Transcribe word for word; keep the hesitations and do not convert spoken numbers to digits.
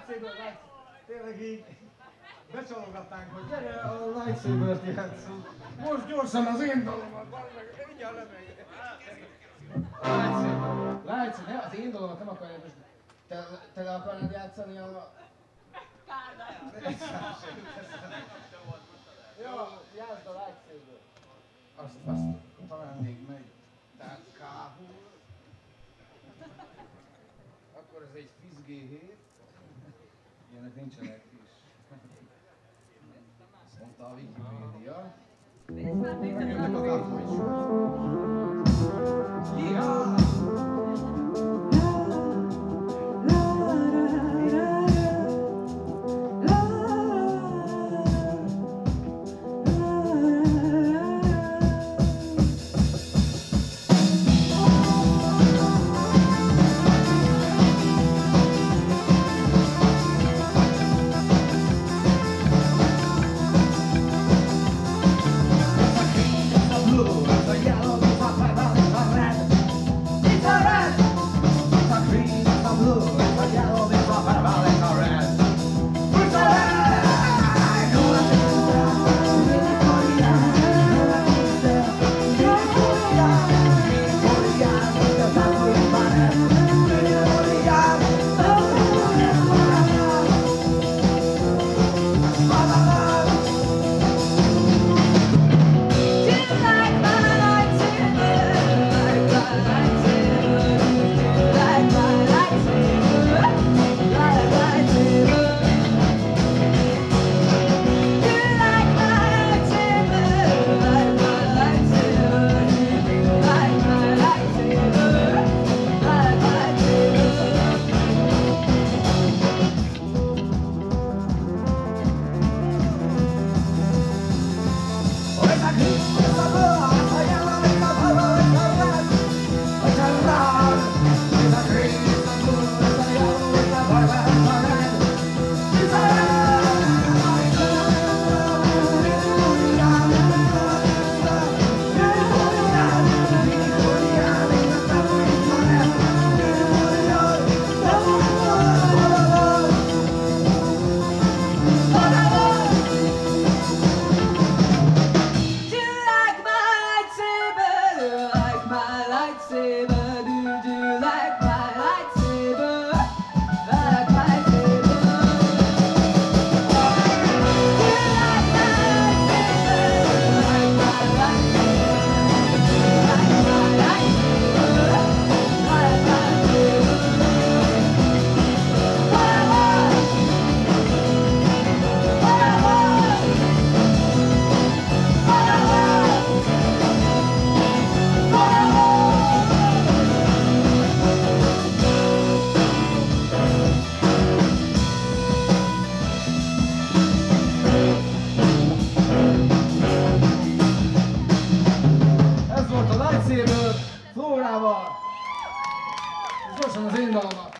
lightsaber, lightsaber. Tényleg így becsalogatnánk, hogy gyere a lightsaber-t játszunk. Most gyorsan az én dalomat, meg, mindjárt lemegy. Lightsaber, lightsaber, ne, az én dalomat nem akarja, most te, te le akarnád játszani a... Kárdáját. Jó, játszd a lightsaber. Azt, azt talán még megy. Tehát káhul. Akkor ez egy Fizz G hét. Ilyenek nincsenek is. Azt mondta a Wikipédia. Megjönnek az alkoholsok. Jihá! Flórával, és gyorsan az én dalomat.